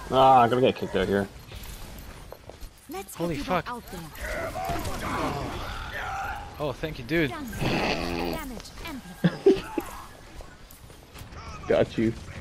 Ah, I'm gonna get kicked out here. Let's Holy get you fuck. back out there. Oh, thank you, dude. Damage amplified. Got you.